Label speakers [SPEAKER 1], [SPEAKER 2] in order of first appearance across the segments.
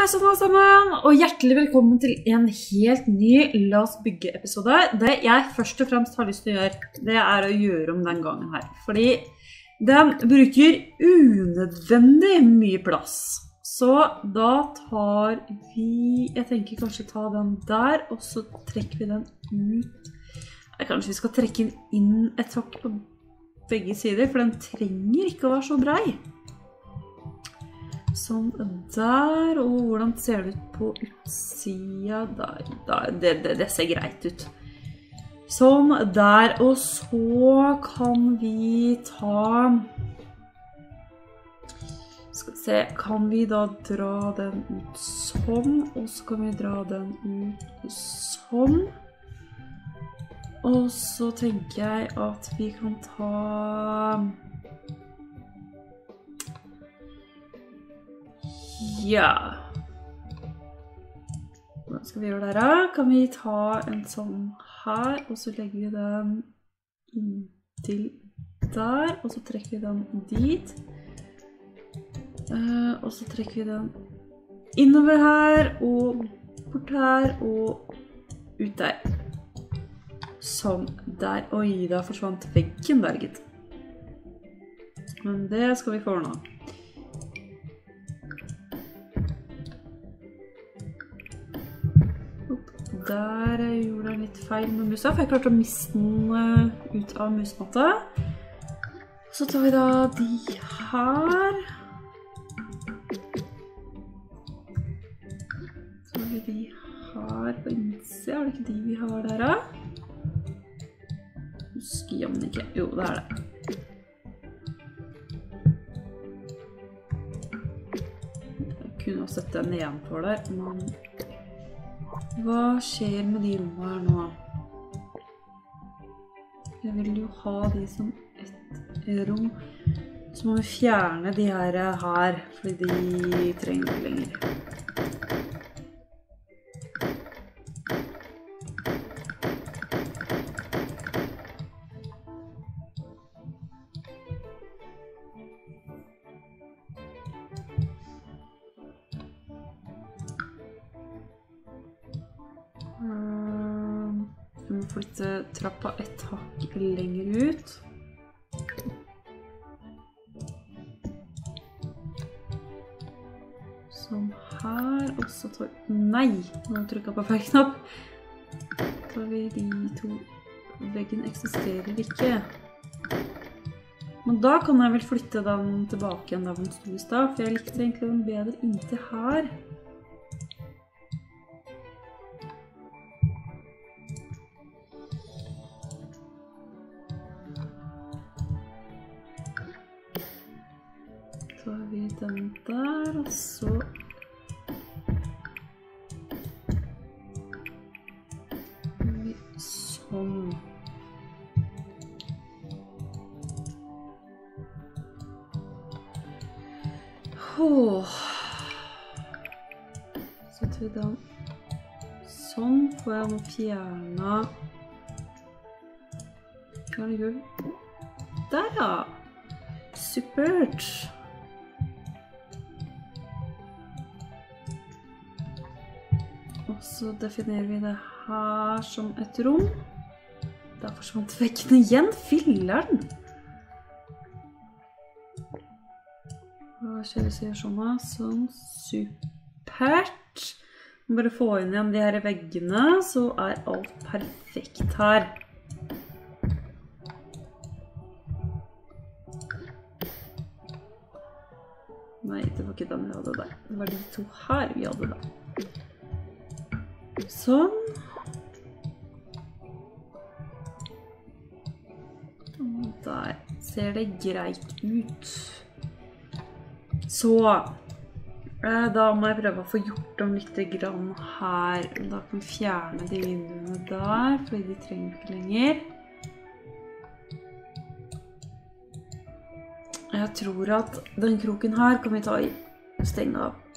[SPEAKER 1] Hei sånn alle sammen, og hjertelig velkommen til en helt ny La oss bygge-episode. Det jeg først og fremst har lyst til å gjøre, det er å gjøre om den gangen her. Fordi den bruker unødvendig mye plass. Så da tar vi, jeg tenker kanskje ta den der, og så trekker vi den ut. Kanskje vi skal trekke den inn et hakk på begge sider, for den trenger ikke å være så brei. Sånn der, og hvordan ser det ut på utsida der? Det ser greit ut. Sånn der, og så kan vi ta... Skal vi se, kan vi da dra den ut sånn, og så kan vi dra den ut sånn. Og så tenker jeg at vi kan ta... Ja. Hvordan skal vi gjøre det da? Kan vi ta en sånn her, og så legger vi den inntil der, og så trekker vi den dit. Og så trekker vi den innover her, og bort her, og ut der. Sånn der. Oi, da forsvant veggen der, gitt. Men det skal vi få ordne. Der gjorde jeg litt feil med musa, for jeg klarte å miste den ut av musematta. Så tar vi da de her. Så har vi de her på innsida. Er det ikke de vi har der da? Husker jeg om ikke. Jo, det er det. Jeg kunne også sette den nedenfor der, men... Hva skjer med de rommene her nå? Jeg vil jo ha de som et rom. Så må vi fjerne de her, fordi de trenger ikke lenger. Vi må flytte trappa et hakk lenger ut. Sånn her, og så tar... Nei! Nå trykket jeg på feil knapp. Tar vi de to... Veggen eksisterer ikke. Men da kan jeg vel flytte den tilbake igjen der den sto i sted, for jeg likte egentlig den bedre inntil her. Så har vi den der, og så har vi sånn. Så tar vi den sånn, får jeg nå fjerne gulv. Der da! Supert! Og så definerer vi det her som et rom. Da forsvant veggene igjen. Filleren! Hva skjer hvis jeg gjør sånn da? Sånn, supert! Bare få inn igjen de her veggene, så er alt perfekt her. Nei, det var ikke den vi hadde der. Det var de to her vi hadde da. Sånn. Og der ser det greit ut. Så, da må jeg prøve å få gjort om litt grann her. Da kan vi fjerne de vinduene der, fordi de trenger ikke lenger. Jeg tror at den kroken her kan vi ta i stenge av.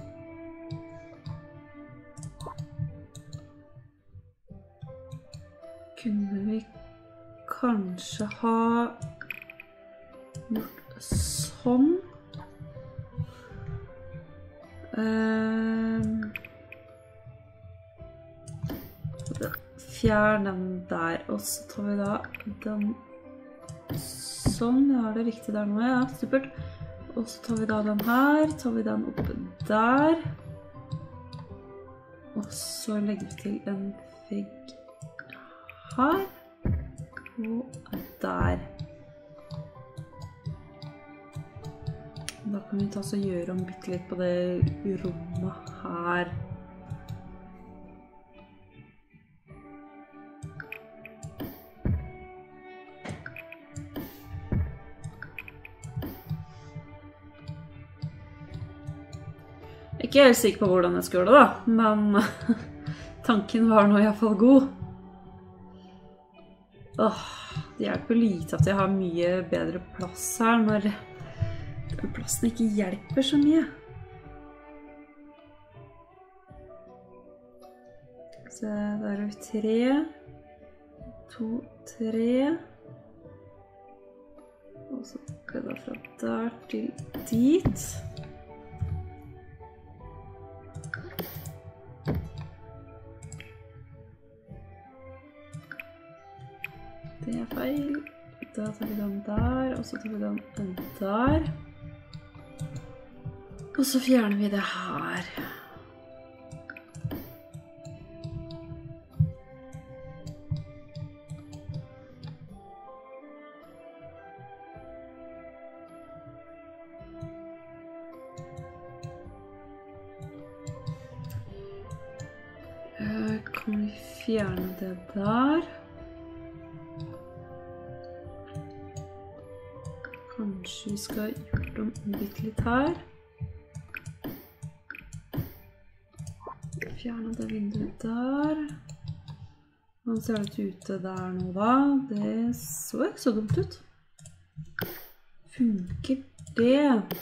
[SPEAKER 1] Kunne vi kanskje ha gjort sånn. fjern den der, og så tar vi da den sånn, ja, er det riktig der nå, ja, supert. Og så tar vi da den her, tar vi den opp der. Og så legger vi til en vegg her, og der. Da kan vi ta oss og gjøre om bitte litt på det rommet her. Ikke helt sikker på hvordan jeg skal gjøre det da, men tanken var nå i hvert fall god. Det hjelper lite at jeg har mye bedre plass her når plassen ikke hjelper så mye. Så der har vi 3, 2, 3. Og så tar vi da fra der til dit. Det er feil. Da tar vi den der, og så tar vi den der. Og så fjerner vi det her. Kan vi fjerne det der? Kanskje vi skal gjøre om bitte litt her. Fjerne det vinduet der. Man ser litt ute der nå da. Det så ikke så dumt ut. Funker det?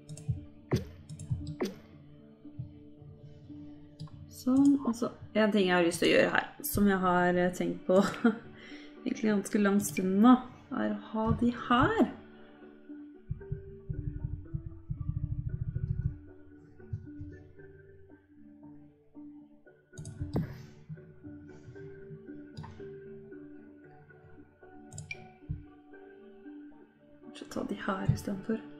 [SPEAKER 1] Sånn, og så en ting jeg har lyst til å gjøre her, som jeg har tenkt på egentlig ganske lang stund nå, er å ha de her. Kanskje ta de her i stedet for.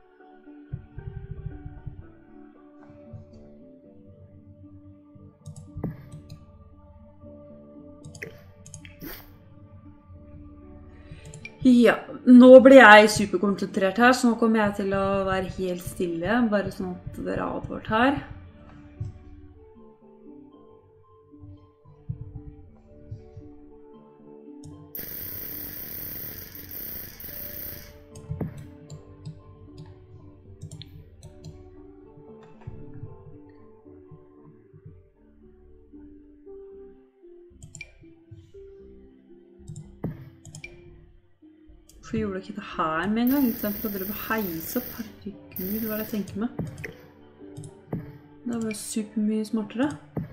[SPEAKER 1] Ja, nå blir jeg superkonsentrert her, så nå kommer jeg til å være helt stille, bare sånn at dere har advart her. Hvorfor gjorde jeg ikke det her med en gang? I stedet for å drive og heise opp. Herregud, hva er det jeg tenker med? Det var supermye smartere.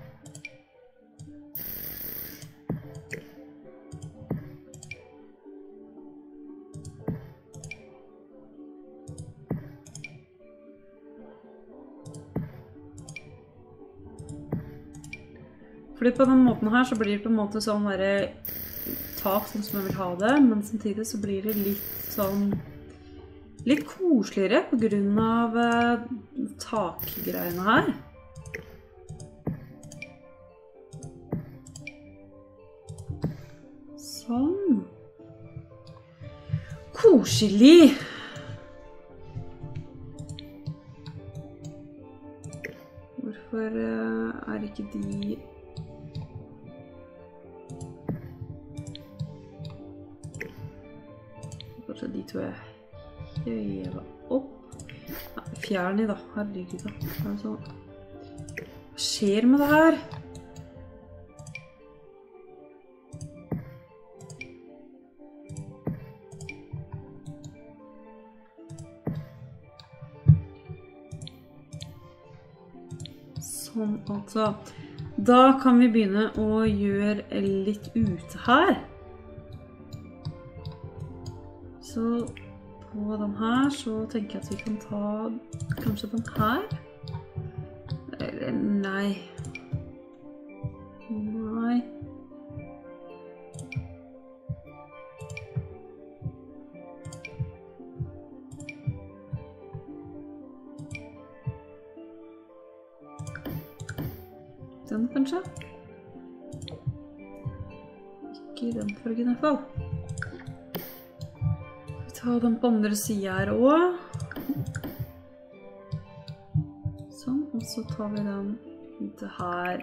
[SPEAKER 1] Fordi på den måten her så blir det på en måte sånn tak sånn som jeg vil ha det, men samtidig så blir det litt sånn litt koseligere på grunn av takgreiene her. Sånn. Koselig! Hvorfor er ikke de Kanskje de to er høyere opp. Nei, fjern de da. Herregud da. Hva skjer med det her? Sånn altså. Da kan vi begynne å gjøre litt ute her. Så på den her så tenker jeg at vi kan ta kanskje den her. Eller nei. Nei. Den kanskje? Ikke i den fargen I hvert fall. Vi tar den på andre siden her også. Sånn, og så tar vi den det her.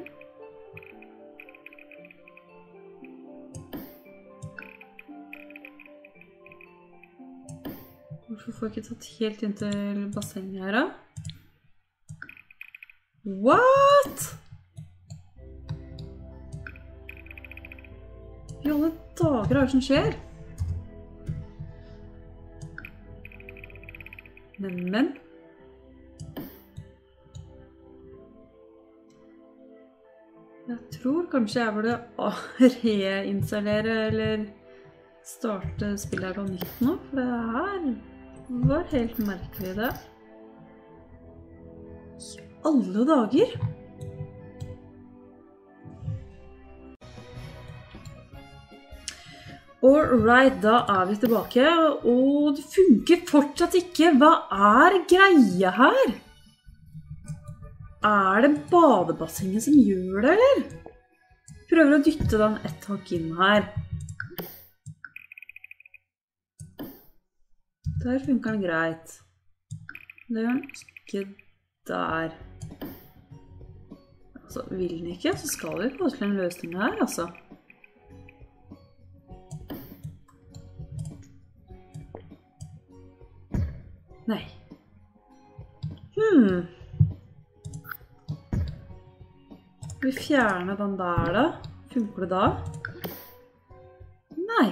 [SPEAKER 1] Hvorfor får jeg ikke tatt helt inn til bassenget her da? What? I alle dager er det som skjer? Men jeg tror kanskje jeg burde reinstallere eller starte spillet på nytt nå, for det her var helt merkelig det. I alle dager! Alright, da er vi tilbake, og det funker fortsatt ikke. Hva er greia her? Er det badebassenget som gjør det, eller? Prøver å dytte den ett hakk inn her. Der funker den greit. Det gjør den ikke der. Altså, vil den ikke, så skal vi få til en løsning her, altså. Nei. Vi fjerner den der da. Funker det da? Nei.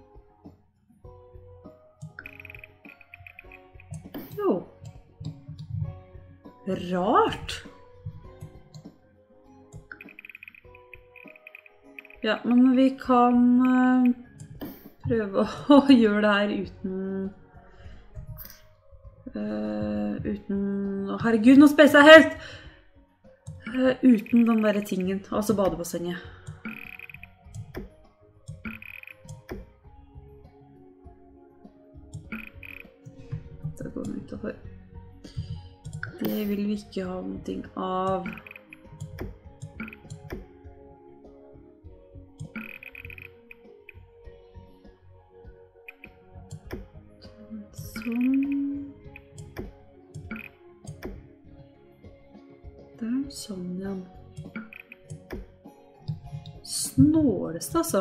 [SPEAKER 1] Jo. Rart. Ja, men vi kan prøve å gjøre det her uten... Herregud, nå speiser jeg helt! Uten den der tingen, altså badebassenget. Det går vi utenfor. Det vil vi ikke ha noe av. Sånn. Sånn, ja. Snåleste, altså.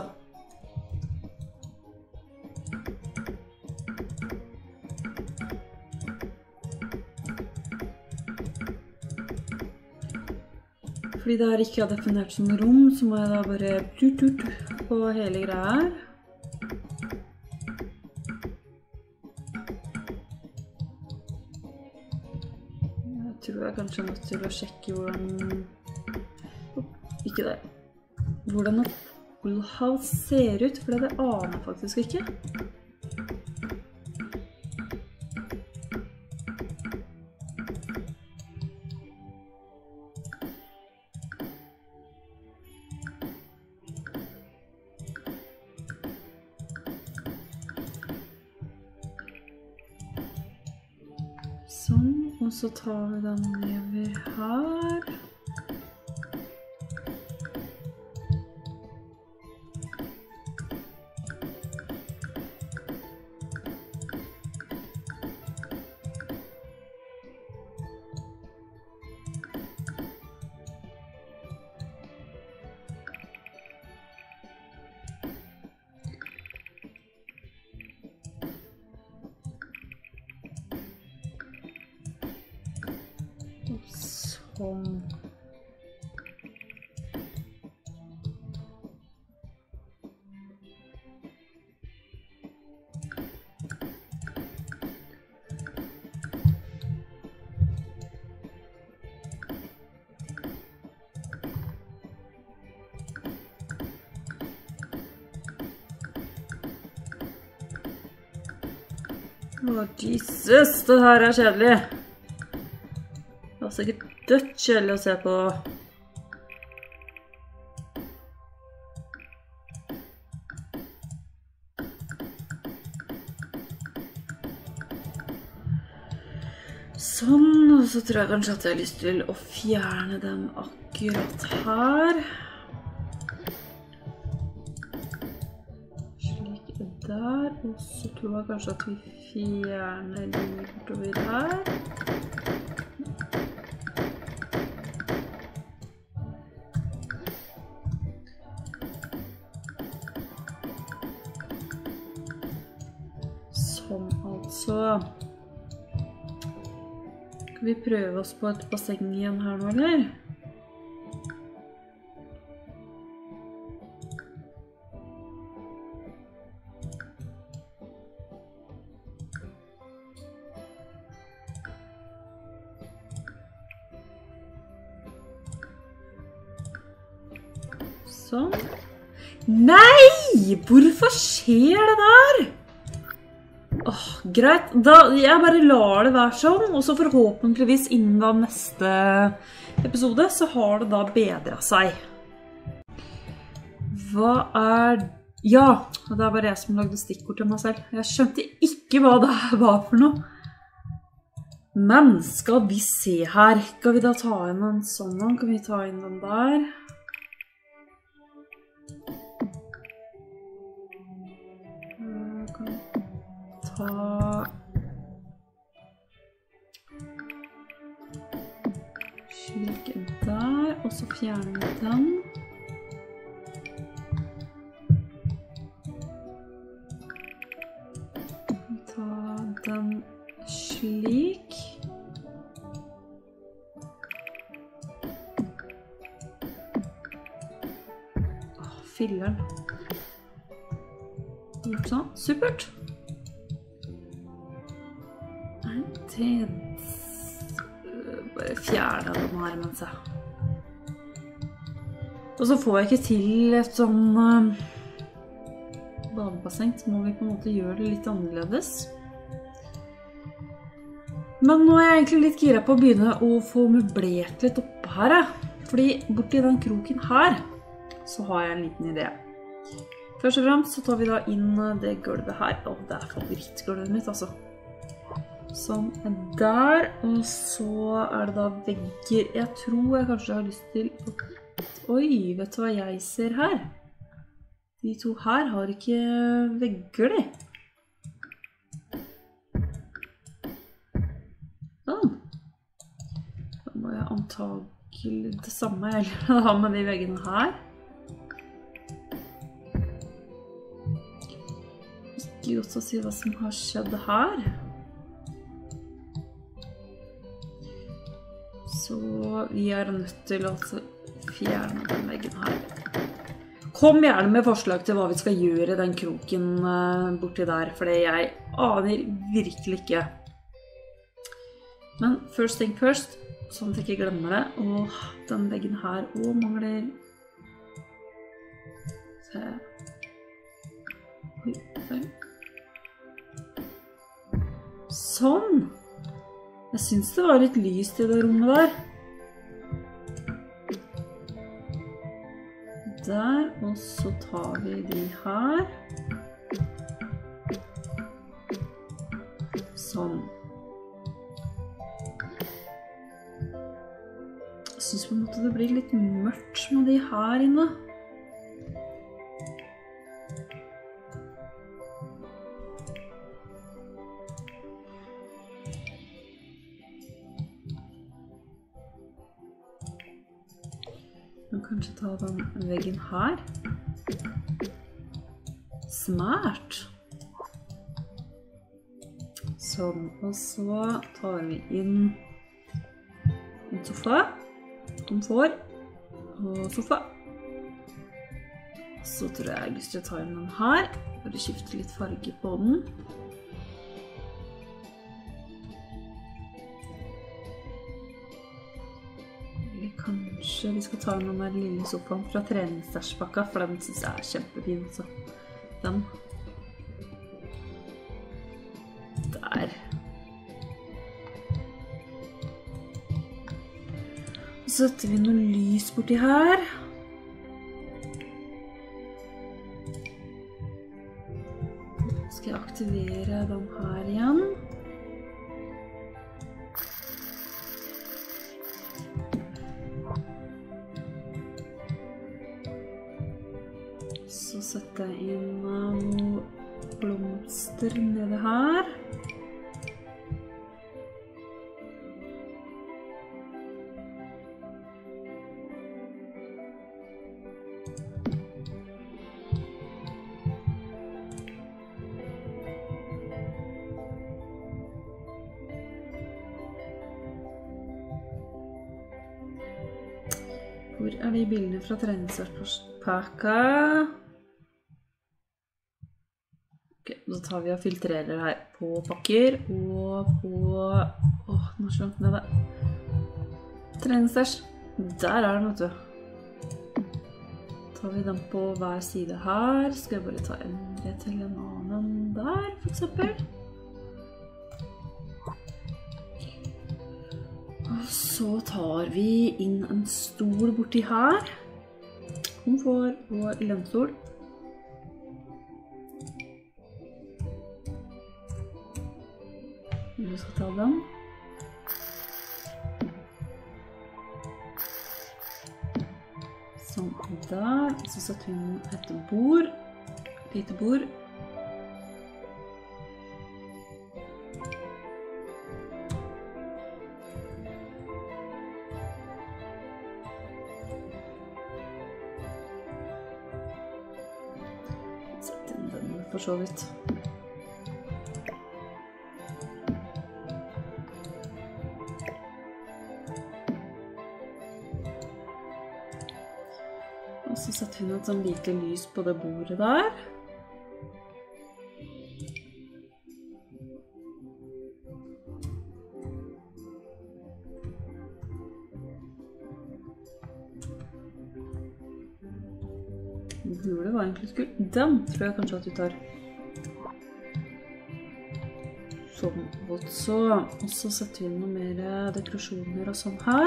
[SPEAKER 1] Fordi det her ikke er definert som rom, så må jeg da bare på hele greia her. Jeg tror jeg kanskje er nødt til å sjekke hvordan... Ikke det. Hvordan et poolhouse ser ut, for det aner jeg faktisk ikke. Sånn. Og så tar vi den nedover her. Sånn. Jesus, det her er kjedelig. Det er sikkert dødt kjedelig å se på. Sånn, og så tror jeg kanskje at jeg har lyst til å fjerne den akkurat her. Slik der, og så tror jeg kanskje at vi fjerner den bortover her. Sånn altså. Skal vi prøve oss på et basseng igjen her nå, eller? Sånn. Nei! Hvorfor skjer det der? Greit, jeg bare lar det være sånn, og så forhåpentligvis innen da neste episode så har det da bedret seg. Hva er... Ja, det er bare jeg som lagde stikkord til meg selv. Jeg skjønte ikke hva det var for noe. Men skal vi se her, skal vi da ta inn en sånn, kan vi ta inn den der? Ta slik der, og så fjerner vi den. Ta den slik. Filleren. Gjort sånn, supert. Bare fjerne den her mens jeg. Og så får jeg ikke til et sånn badebasseng, så må vi på en måte gjøre det litt annerledes. Men nå er jeg egentlig litt gira på å begynne å få møblert litt oppe her. Fordi borti den kroken her, så har jeg en liten idé. Først og fremst så tar vi da inn det gulvet her. Det er favorittgulvet mitt, altså. Sånn der, og så er det da vegger. Jeg tror jeg kanskje har lyst til å... Oi, vet du hva jeg ser her? De to her har ikke vegger, de. Sånn. Da må jeg antagelig det samme jeg har med de veggene her. Ikke godt å si hva som har skjedd her. Så vi er nødt til å fjerne den veggen her. Kom gjerne med forslag til hva vi skal gjøre i den kroken borti der, for jeg aner virkelig ikke. Men first thing first, sånn at jeg ikke glemmer det. Og den veggen her også mangler... Se. Oi, der. Sånn! Jeg synes det var litt lyst i det rommet der. Der, og så tar vi de her. Sånn. Jeg synes på en måte det blir litt mørkt med de her inne. Kanskje ta den veggen her. Smart. Sånn, og så tar vi inn en sofa, komfort og sofa. Så tror jeg har lyst til å ta inn den her, bare skifte litt farge på den. Kanskje vi skal ta inn den der lille sofaen fra treningsstæsjpakka, for den synes jeg er kjempefin også. Den. Der. Så setter vi noe lys borti her. Skal jeg aktivere den her igjen. Så setter jeg inn noen blomster nede her. Hvor de bildene fra treningspakka? Ok, så tar vi og filtrerer her på pakker og på... nå er så langt nede. Treningsstæsj. Der den, vet du. Tar vi den på hver side her. Skal jeg bare ta endre til en annen der, for eksempel. Og så tar vi inn en stol borti her. Komfort og lenstol. Vi skal ta den. Sånn der. Så setter vi et bord. Lite bord. Sett inn den for så vidt. Og så setter vi noe sånn lite lys på det bordet der. Det var egentlig skutt. Den tror jeg kanskje at vi tar. Sånn, og så setter vi noe mer dekorasjoner og sånn her.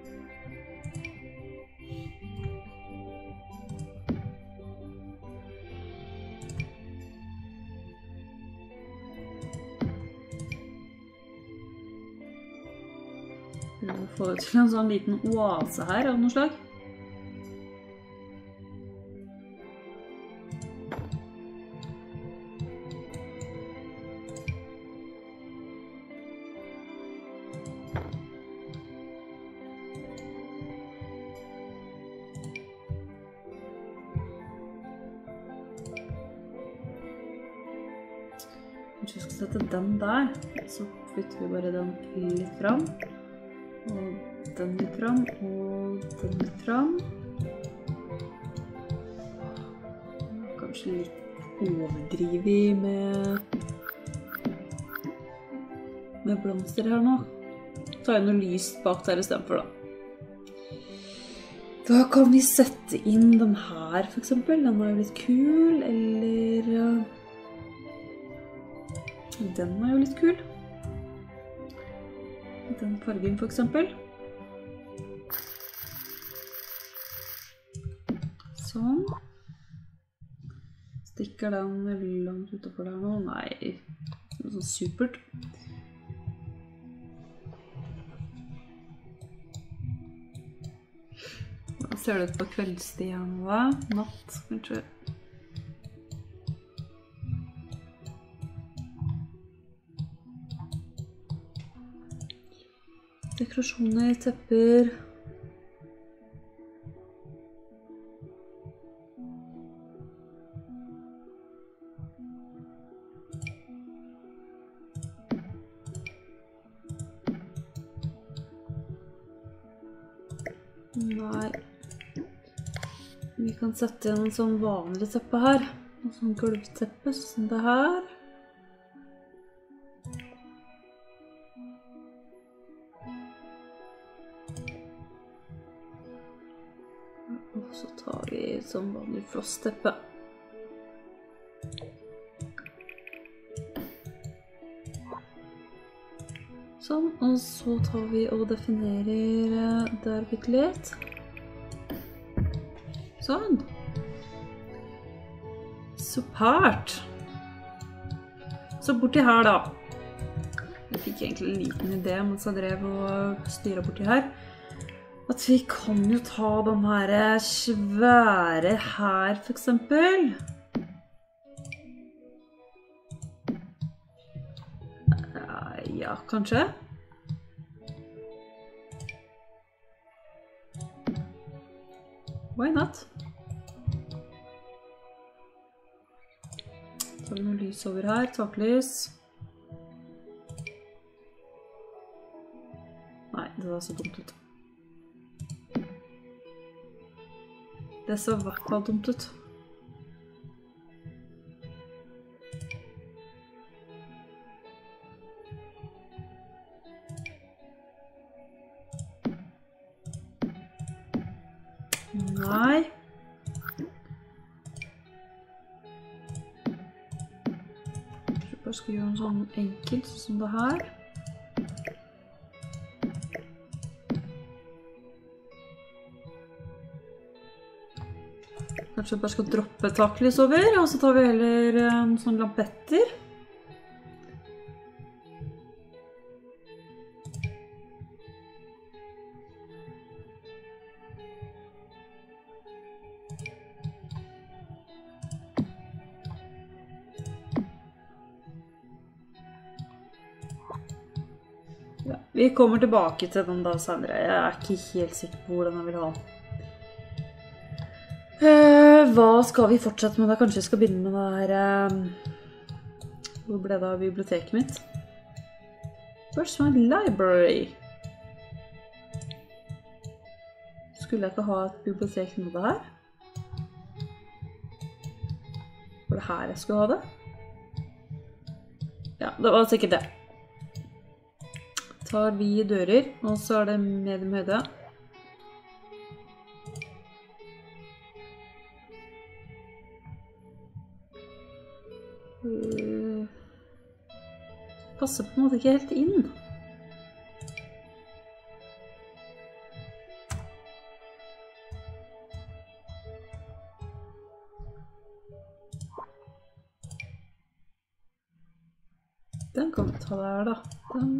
[SPEAKER 1] Vi må få til en sånn liten oase her av noe slag. Kanskje vi skal sette den der, så flytter vi bare den litt fram. Og den litt fram, og den litt fram. Kanskje litt overdrivet med blomster her nå. Ta inn noe lyst bak der i stedet for da. Da kan vi sette inn den her for eksempel. Den er jo litt kul, eller... Den er jo litt kul. Den fargen for eksempel. Sånn. Stikker den langt utenfor der nå? Nei, sånn supert. Da ser det ut på kveldstid her nå, natt, kanskje. Dekorasjoner, tepper. Nei. Vi kan sette inn en sånn vanlig teppe her. En sånn gulvteppe, sånn det her. Og så tar vi sånn vanlig frostteppe. Sånn, og så tar vi og definerer der bitte litt. Sånn. Supert. Så borti her da. Jeg fikk egentlig en liten idé mens jeg drev og styret borti her. At at vi kan jo ta den her svære her, for eksempel. Ja, kanskje. Why not? Så har vi noe lys over her, taklys. Nei, det var så dumt ut. Det så i hvert fall dumt ut. Nei. Jeg bare skal gjøre en sånn enkelt, sånn som det her. Kanskje jeg bare skal droppe taklys over, og så tar vi heller en sånn lampetter. Ja, vi kommer tilbake til den da senere. Jeg er ikke helt sikker på hvordan jeg vil ha den. Hva skal vi fortsette med da? Kanskje jeg skal begynne med det her... Hvor ble det av biblioteket mitt? Where's my library? Skulle jeg ikke ha et bibliotek med det her? Var det her jeg skulle ha det? Ja, det var sikkert det. Tar vi dører, og så er det medium høyde. Passer på en måte ikke helt inn. Den kan vi ta der da. Den...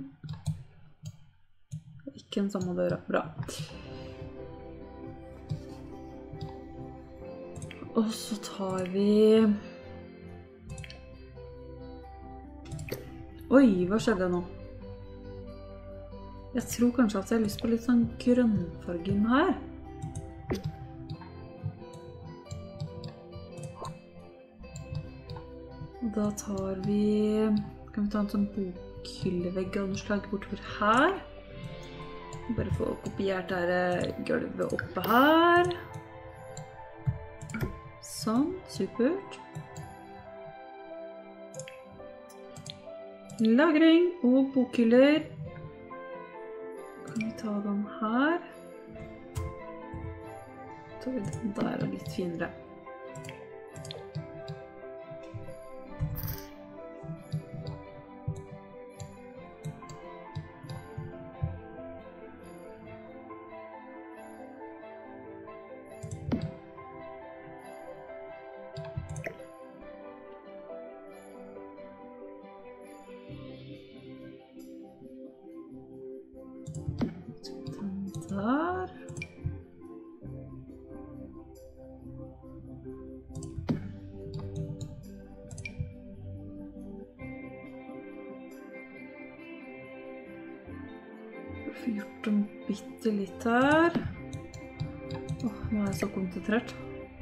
[SPEAKER 1] Ikke den samme døra. Bra. Og så tar vi... Oi, hva skjedde nå? Jeg tror kanskje at jeg har lyst på litt sånn grønnfargen her. Og da tar vi... Kan vi ta en sånn bokhyllevegg av noe slag bortover her. Bare få kopiert det gulvet oppe her. Sånn, supert. Lagring og bokhyller. Kan vi ta den her? Så tar vi den der og litt finere. Der. Jeg får gjort den bitte litt her. Nå er jeg så konsentrert.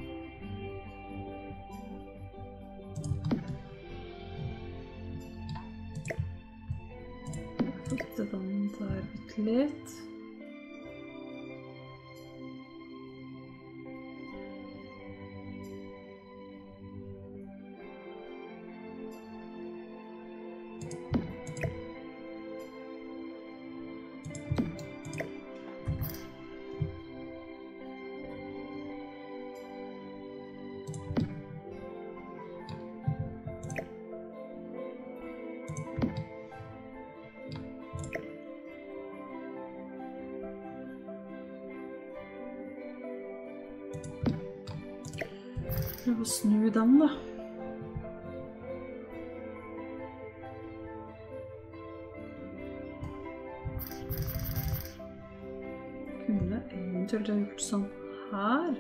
[SPEAKER 1] Flytte den der bitte litt. Prøv å snu den da. Kunne eventuelt ha gjort sånn her.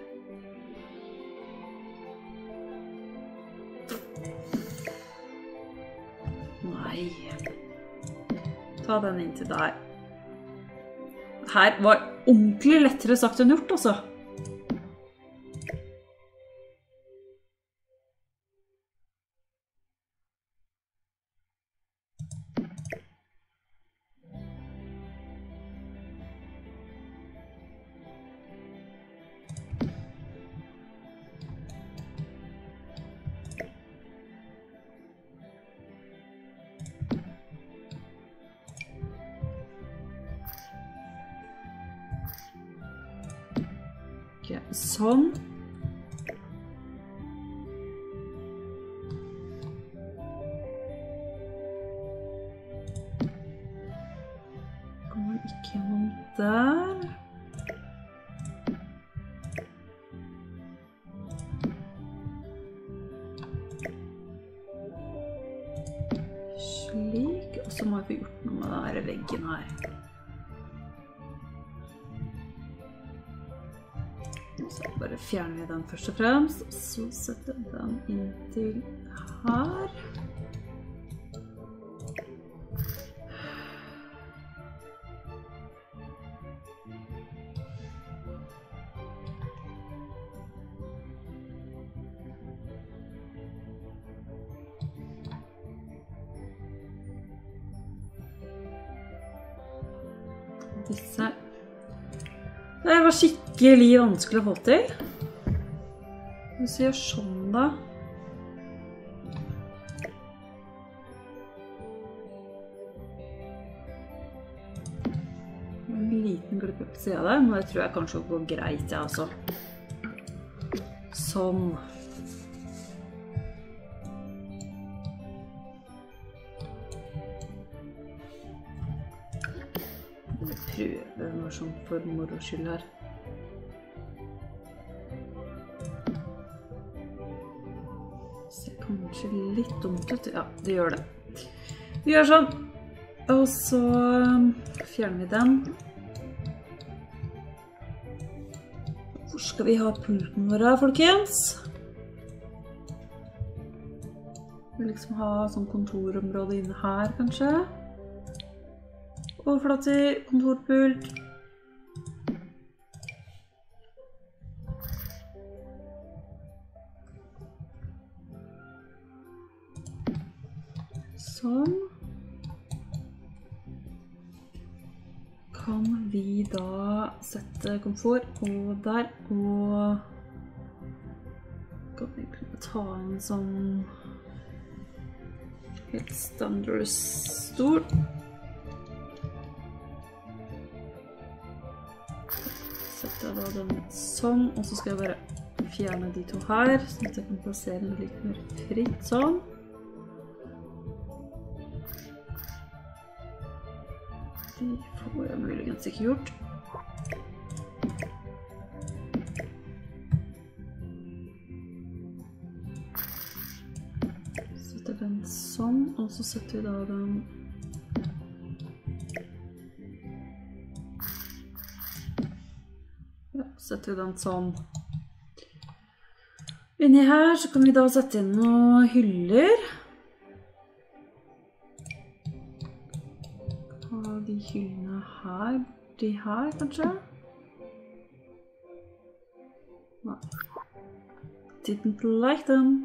[SPEAKER 1] Nei. Ta den inn til der. Her var ordentlig lettere sagt enn gjort, altså. Sånn. Går ikke gjennom der. Slik, og så må vi gjort noe med denne veggen her. Så bare fjerner vi den først og fremst, og så setter vi den inn til her. Disse. Det var skikkelig vanskelig å få til. Hvis vi gjør sånn da. En liten glipp på siden der, men det tror jeg kanskje går greit, ja, altså. Sånn. Prøve noe sånn for moro skyld her. Ser kanskje litt dumt ut. Ja, det gjør det. Vi gjør sånn. Og så fjerner vi den. Hvor skal vi ha pulten vår, folkens? Vi vil liksom ha sånn kontorområde inne her, kanskje. Overflater, kontorpult. Sånn. Kan vi da sette komfort og der, og kan vi ta en sånn helt standard stol. Setter jeg da den sånn, og så skal jeg bare fjerne de to her, sånn at jeg kan plassere den litt mer fritt sånn. De får jeg muligens ikke gjort. Setter den sånn, og så setter vi da den setter vi den sånn. Inni her så kan vi da sette inn noen hyller. Ha de hyllene her, de her kanskje? Nei. Didn't like them.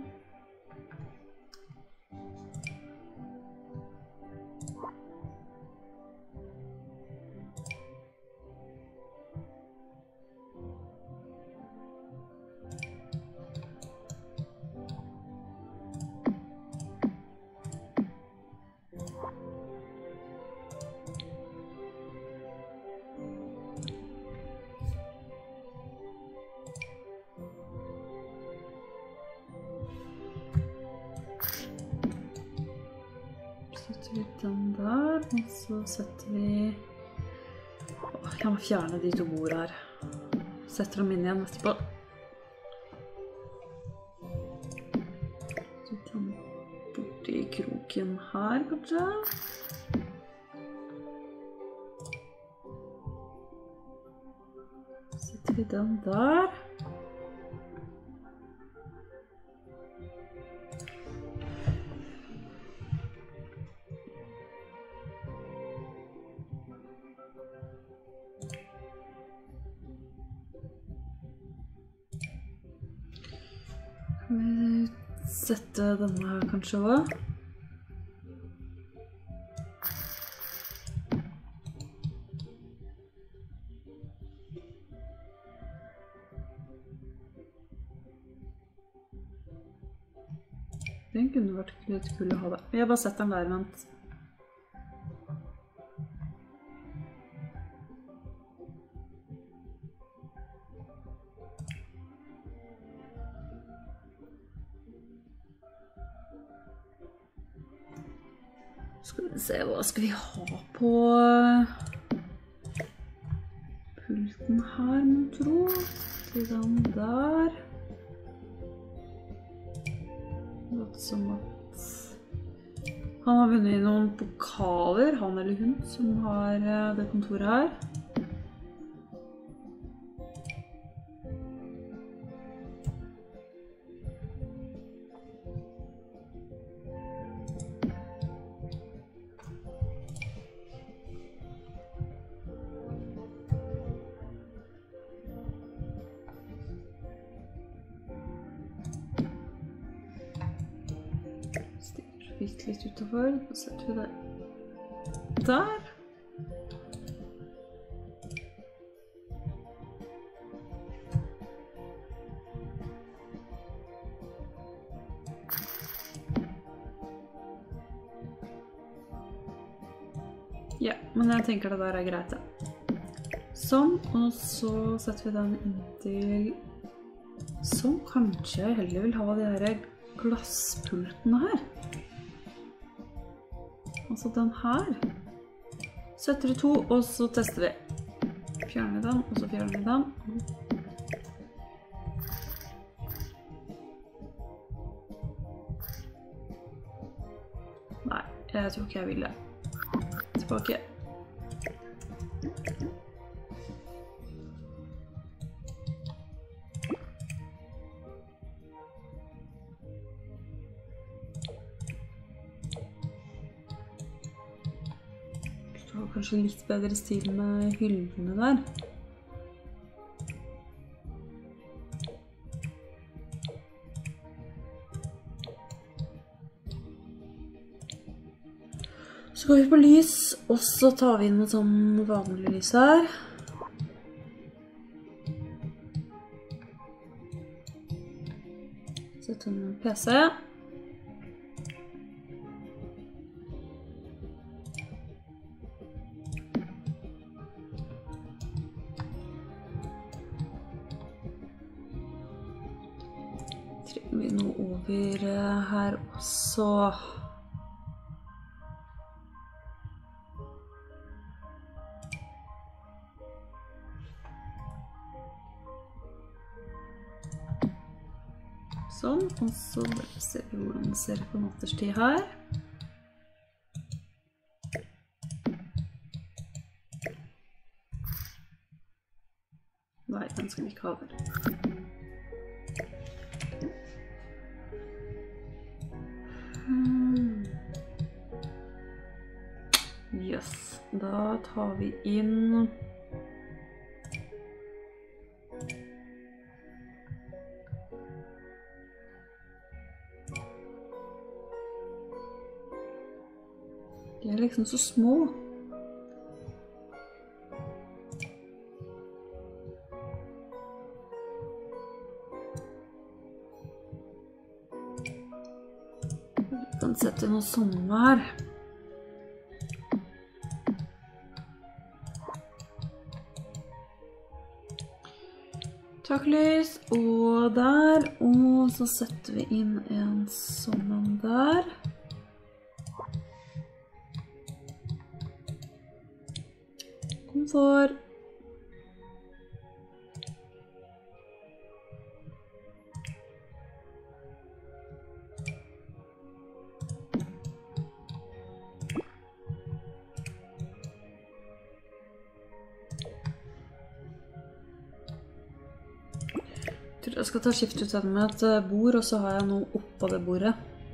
[SPEAKER 1] Den der, og så setter vi... Jeg må fjerne de to bord her. Setter dem inn igjen etterpå. Setter dem borti kroken her, kanskje. Setter vi den der. Kan vi sette denne her kanskje også? Den kunne vært litt kul å ha det. Vi har bare sett den der, vent. Skal vi se, hva skal vi ha på pulten her, må tro? Til den der. Som at han har vunnet i noen pokaler, han eller hun, som har det kontoret her. Litt utover, så setter vi det der. Ja, men jeg tenker det der er greit, ja. Sånn, og så setter vi den inntil sånn. Kanskje jeg heller vil ha de her glasspultene her. Altså den her. Setter vi 2, og så tester vi. Fjerner vi den, og så fjerner vi den. Nei, jeg tror ikke jeg vil det. Tilbake. Kanskje litt bedre stil med hyllene der. Så går vi på lys, og så tar vi inn et sånn vanlig lys her. Setter inn en PC. Vi nå over her også. Sånn, og så ser vi hvordan det ser ut på natterstid her. Nei, den skal vi ikke ha der. Yes, da tar vi inn de er liksom så små. Vi kan sette noe sånn her. Taklys, og der, og så setter vi inn en sånn der. Komfort. tror jeg skal ta skift ut den med et bord, og så har jeg noe oppå det bordet.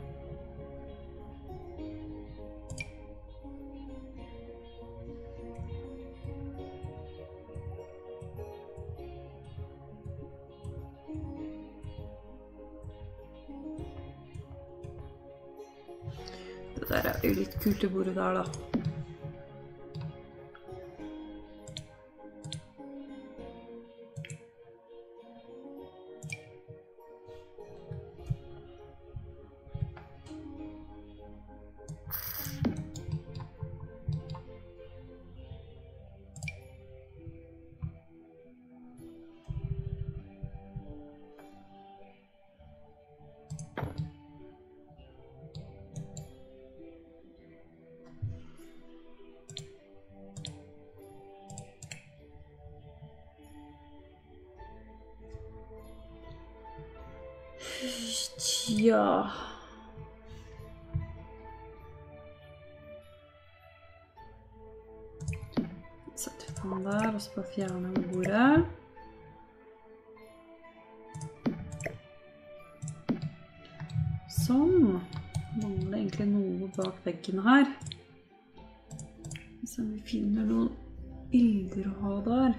[SPEAKER 1] Det der er jo litt kult i bordet der da. Ja. Setter vi den der, og så bare fjerner vi bordet. Sånn. Mangler egentlig noe bak veggen her. Så vi finner noen bilder å ha der.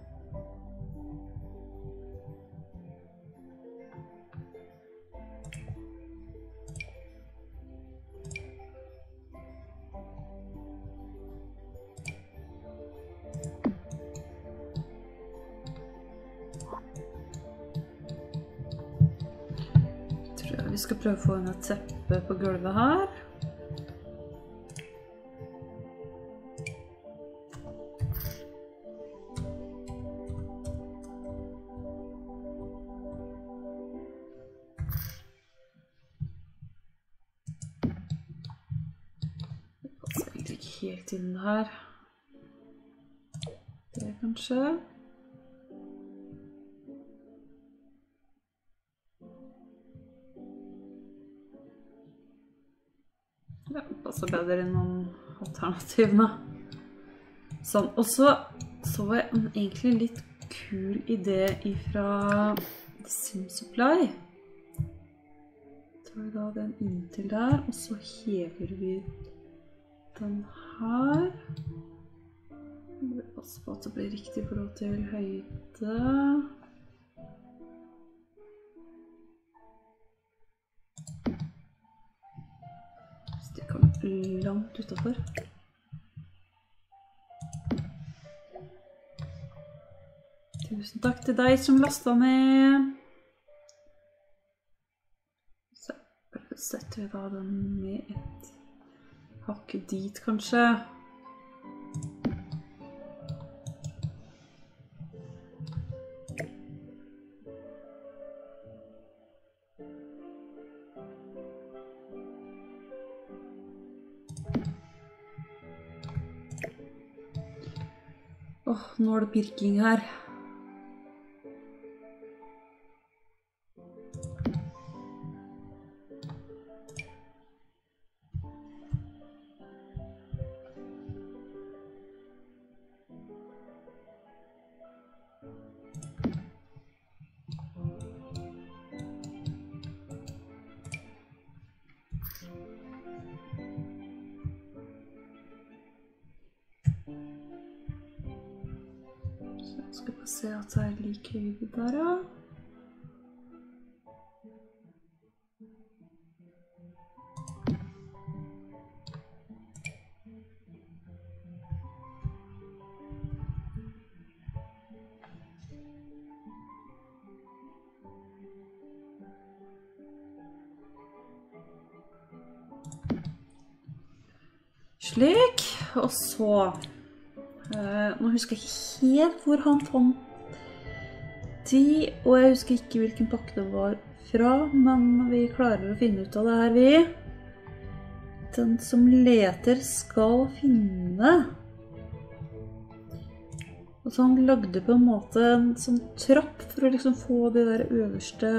[SPEAKER 1] Vi skal prøve å få inn et teppe på gulvet her. Det passer egentlig ikke helt inn her. Det kanskje. Ja, det passer bedre enn noen alternativene. Sånn, og så jeg egentlig litt kul idé fra SimSupply. Tar vi da den inntil der, og så hever vi den her. Pass på at det blir riktig i forhold til høyde. Langt utenfor. Tusen takk til deg som lastet ned. Så setter vi da den med et hakk dit kanskje. Nå er det pirking her. Skal bare se at det er like høyde der, ja. Slik, og så nå husker jeg ikke helt hvor han fant de, og jeg husker ikke hvilken pakke det var fra, men vi klarer å finne ut av det her, vi. Den som leter skal finne. Og så han lagde på en måte en sånn trapp for å liksom få de der øverste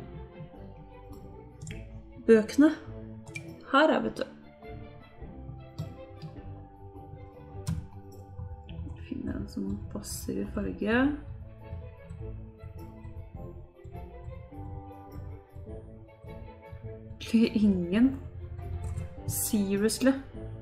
[SPEAKER 1] bøkene. Her er, vet du. Finner en som passer i farge. virkelig ingen. Seriously.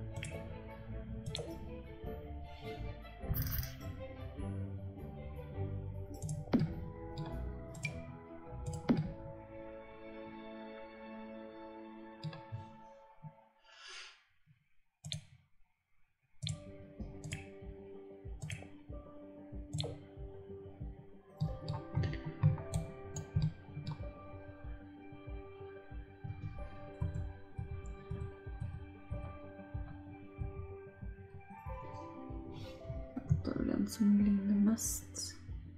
[SPEAKER 1] Som ligner mest.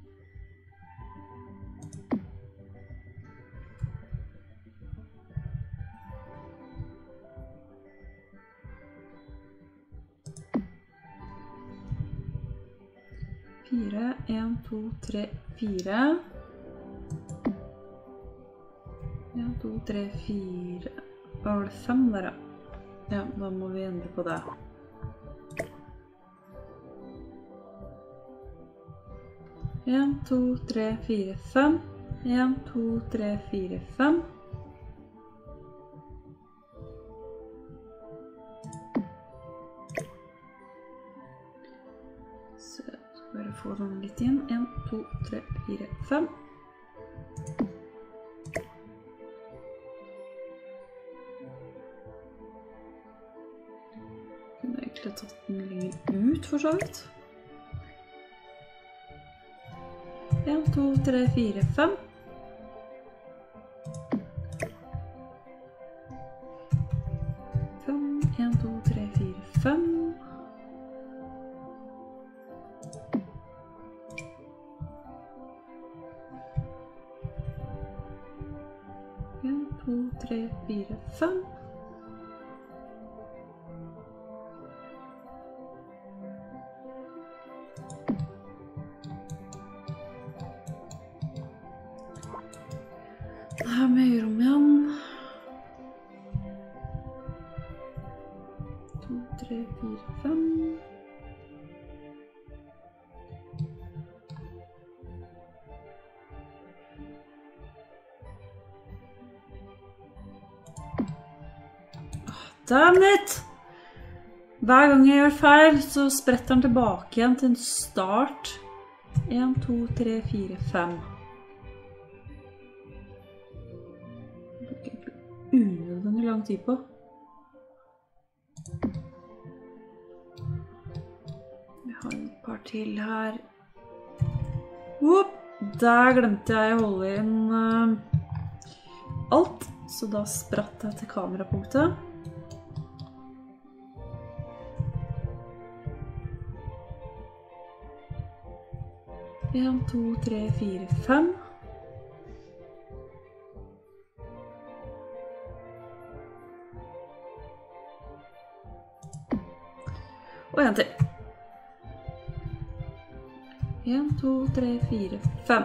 [SPEAKER 1] Fire, 1, 2, 3, 4. 1, 2, 3, 4. Var det 5 der, ja? Ja, da må vi endre på det. 1, 2, 3, 4, 5. 1, 2, 3, 4, 5. Så jeg skal bare få den litt inn. 1, 2, 3, 4, 5. Kunne egentlig tatt den lenger ut for så vidt. 1, 2, 3, 4, 5. 5, 1, 2, 3, 4, 5. 1, 2, 3, 4, 5. Her må jeg gjøre om igjen. 2, 3, 4, 5. Damn it! Hver gang jeg gjør feil, så spretter den tilbake igjen til en start. 1, 2, 3, 4, 5. Unødvendig lang tid på. Vi har et par til her. Der glemte jeg å holde inn alt, så da spratt jeg til kamerapunktet. 1, 2, 3, 4, 5. Og en til. 1, 2, 3, 4, 5.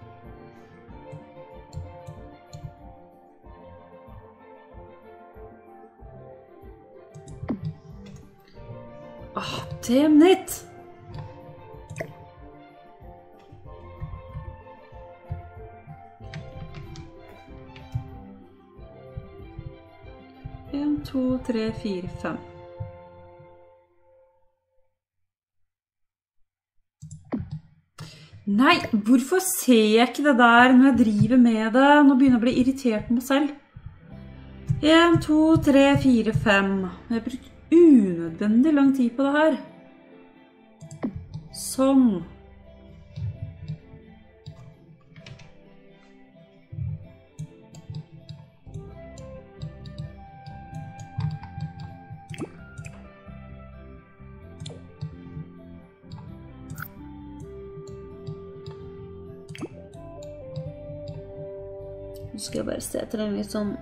[SPEAKER 1] Damn it! En, to, tre, fire, 5. Nei, hvorfor ser jeg ikke det der når jeg driver med det? Nå begynner jeg å bli irritert på meg selv. 1, 2, 3, 4, 5. Jeg har brukt unødvendig lang tid på det her. Sånn. Nå skal jeg bare se etter en litt sånn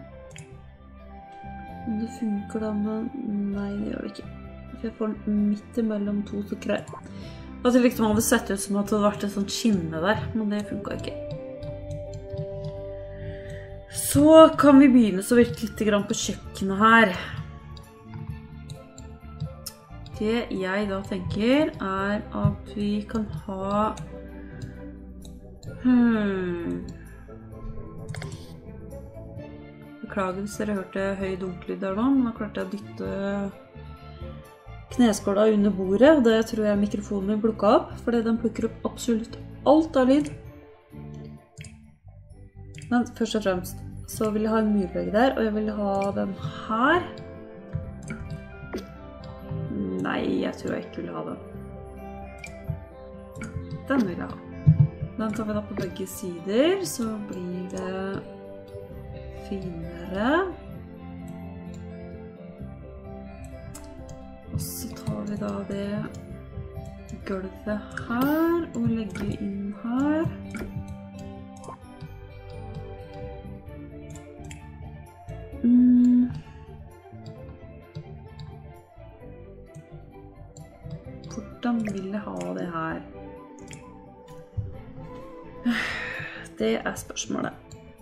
[SPEAKER 1] om det funker da, men nei, det gjør det ikke. For jeg får den midt imellom to stykker her. At det liksom hadde sett ut som at det hadde vært et sånt skinne der, men det funket ikke. Så kan vi begynne så vidt litt grann på kjøkkenet her. Det jeg da tenker er at vi kan ha beklager hvis dere hørte høy dunklyd der nå, men nå klarte jeg å dytte kneskåla under bordet, og det tror jeg mikrofonen min plukket opp, fordi den plukker opp absolutt alt av lyd. Men først og fremst så vil jeg ha en murvegg der, og jeg vil ha den her. Nei, jeg tror jeg ikke vil ha den. Den vil jeg ha. Den tar vi da på begge sider, så blir det finere. Og så tar vi da det gulvet her og legger inn her. Hvordan vil jeg ha det her? Det er spørsmålet.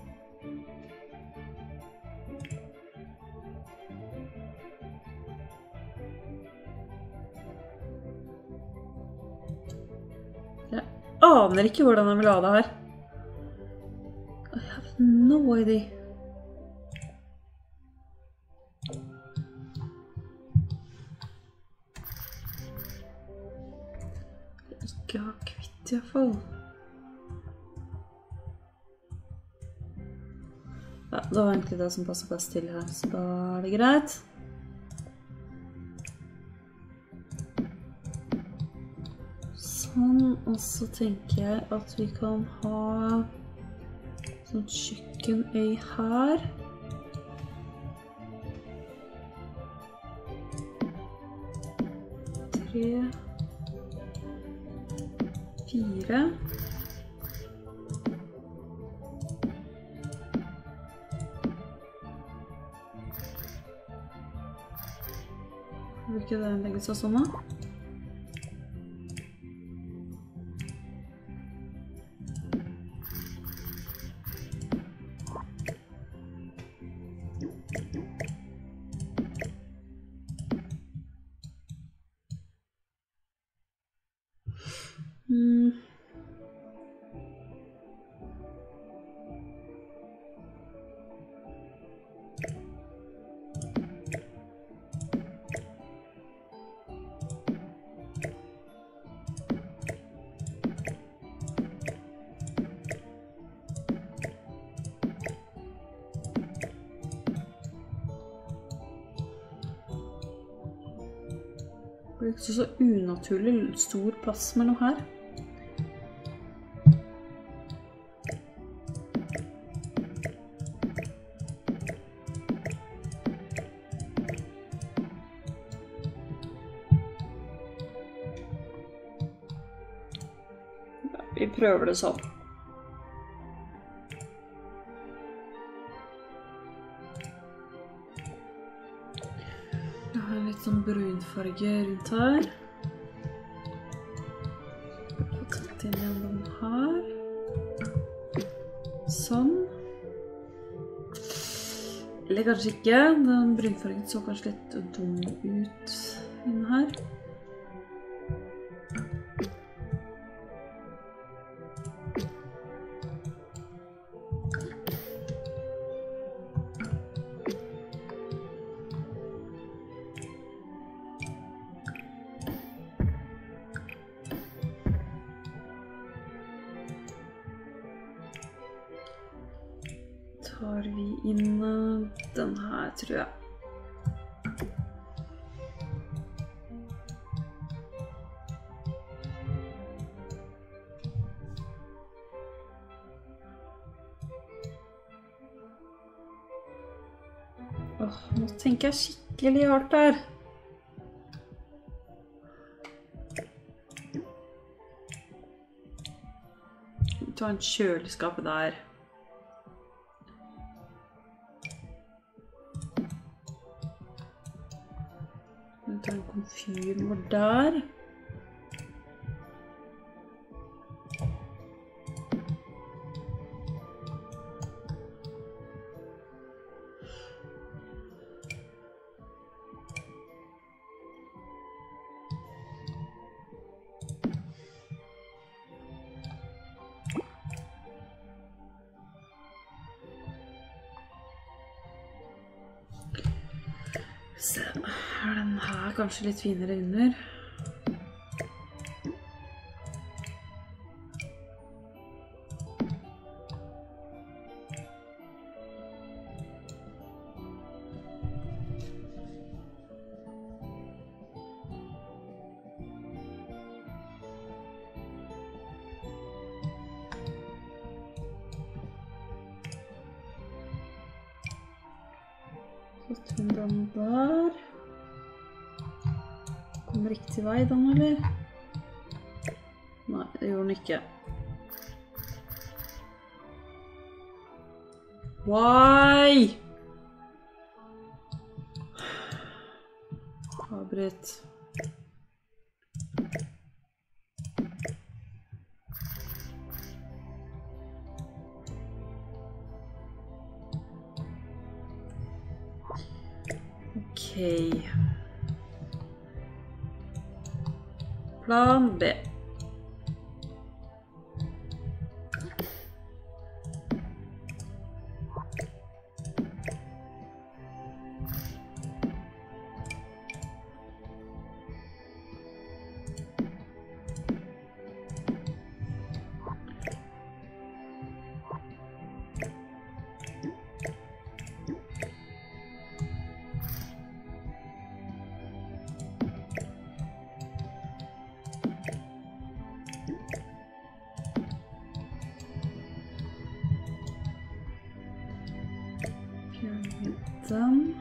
[SPEAKER 1] Jeg aner ikke hvordan jeg vil ha det her. I have no idea. Ikke ha kvitt i hvert fall. Ja, det var egentlig det som passer best til her, så da er det greit. Sånn, og så tenker jeg at vi kan ha sånn kjøkkenøy her. Tre, fire. Vil ikke det legge seg sånn da? Det blir ikke så unaturlig stor plass mellom her. Ja, vi prøver det sånn. Litt sånn brunfarge rundt her. Få tatt inn gjennom her. Sånn. Eller kanskje ikke. Den brunfargen så kanskje litt dum ut inn her. Tar vi inn den her, tror jeg. Nå tenker jeg skikkelig hardt her. Ta en kjøleskap der. Ta en komfyr vår der. Se, er den her kanskje litt finere under? Så tror jeg den der. Kom riktig vei den, eller? Nei, det gjorde den ikke. Why? Avbryt. Ok. Plan B. Den.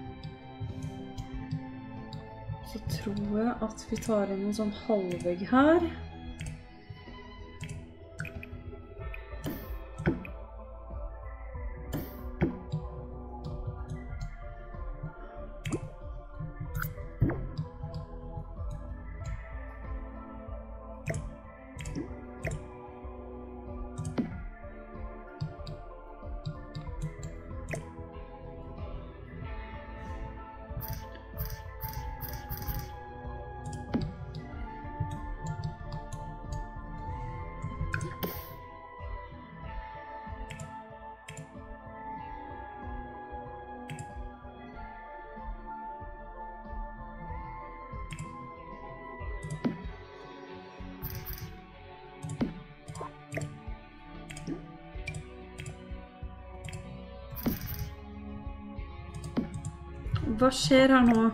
[SPEAKER 1] Så tror jeg at vi tar inn en sånn halvvegg her. Hva skjer her nå?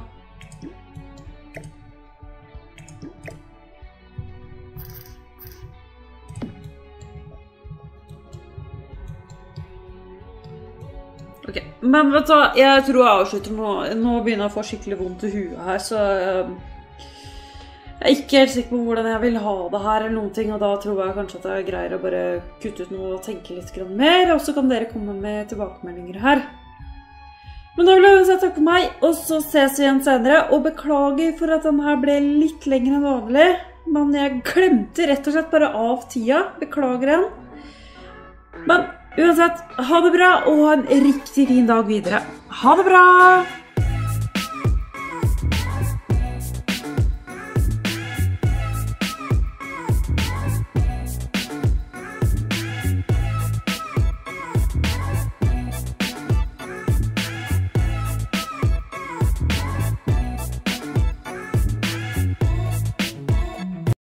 [SPEAKER 1] Ok, men vet du hva, jeg tror jeg avslutter nå. Nå begynner jeg å få skikkelig vondt i huet her, så jeg er ikke helt sikker på hvordan jeg vil ha det her eller noen ting, og da tror jeg kanskje at jeg greier å bare kutte ut noe og tenke litt mer, og så kan dere komme med tilbakemeldinger her. Men da vil jeg uansett takke for meg, og så ses vi igjen senere, og beklager for at denne her ble litt lenger enn vanlig, men jeg glemte rett og slett bare av tida, beklager den. Men uansett, ha det bra, og ha en riktig fin dag videre. Ha det bra!